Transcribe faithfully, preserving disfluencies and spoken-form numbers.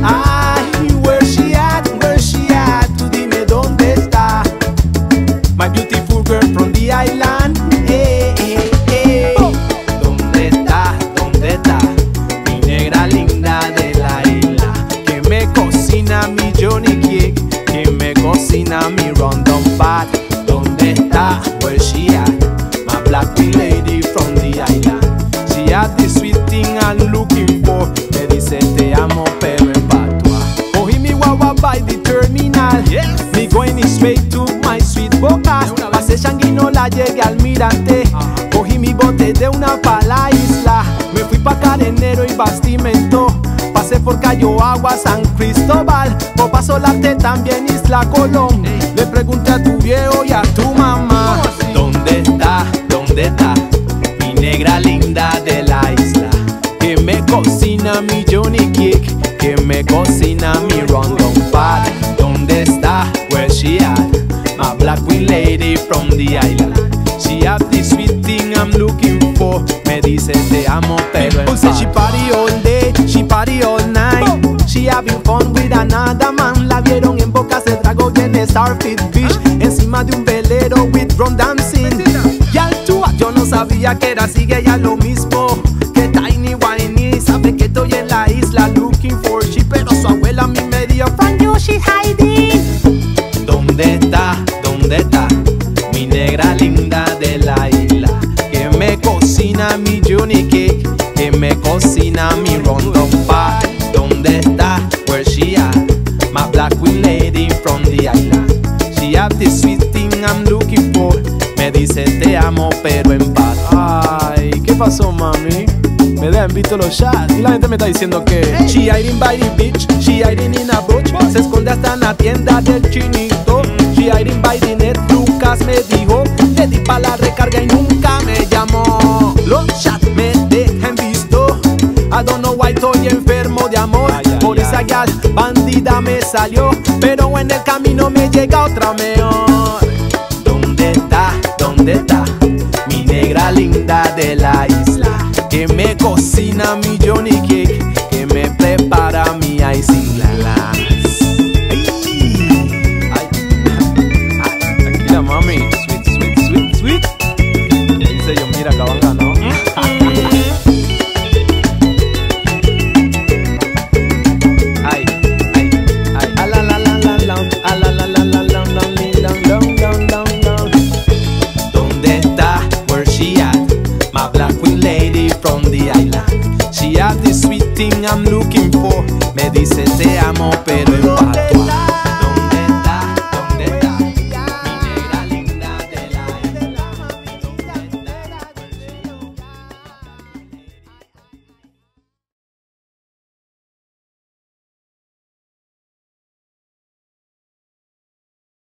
Ay, where she at, where she at, tú dime dónde está. My beautiful girl from the island. Eh, eh, eh. ¿Dónde está, dónde está mi negra linda de la isla? Que me cocina mi Johnny Cake, que me cocina mi Rondon Pat. ¿Dónde está, where she at, my black queen lady from the island? She had this sweet thing I'm looking for. Me dice te amo pero en patua. Cogí mi guagua by the terminal, yes. Me going straight to my sweet boca. Pasé Changuino, la llegué al Mirante. uh-huh. Cogí mi bote de una pa' la isla. Me fui pa' Carenero y Bastimento. Pasé por Cayo Agua, San Cristóbal. O paso Larte también Isla Colón. hey. Le pregunté a tu viejo y a tu mamá. ¿Dónde está, dónde está mi negra linda de la isla? Que me cocina mi Johnny Cake, que me cocina mi Rondon Pat. ¿Dónde está, where she at, my black queen lady from the island? She have this sweet thing I'm looking for. Me dice te amo pero en patua. She party all day, she party all night. She having fun with another man. La vieron en Bocas de Drago y en Starfish Beach, encima de un velero with rum dancing. Y Altua, yo no sabía que era sigue ya lo mismo que Tiny Whiny. Sabe que estoy en la isla looking for she, pero su abuela a mí me dio from you she's hiding. ¿Dónde está, dónde está mi negra linda de la isla? Que me cocina mi Johnny Cake, que me cocina mi Rondon Pat. ¿Dónde está, where she at, my black queen lady from the island? She have this sweet thing I'm looking for. Me dice te amo pero en paz. Ay, ¿qué pasó, mami? Me dejan visto los chats y la gente me está diciendo que hey. She hiding by the beach, she hiding in a bush. Se esconde hasta en la tienda del chinito. She hiding by the net, Lucas me dijo. Le di pa' la recarga y nunca me llamó. Los chats me dejan visto. I don't know why estoy enfermo de amor. Ay, ay, por esa gal bandida me salió, pero en el camino me llega otra mejor. ¿Dónde está, dónde está mi negra linda de la isla? Que me cocina mi Johnny Cake, que me prepara mi ice glass. Ay, ay, ay, tranquila mami, sweet, sweet, sweet, sweet. Dice yo, mira, cabanga, ¿no? Ay, ay, ay, a la la la la la, a la la la la la la la la la. ¿Dónde está, where she at, my black queen lady from the island? She have this sweet thing I'm looking for. Me dice te amo pero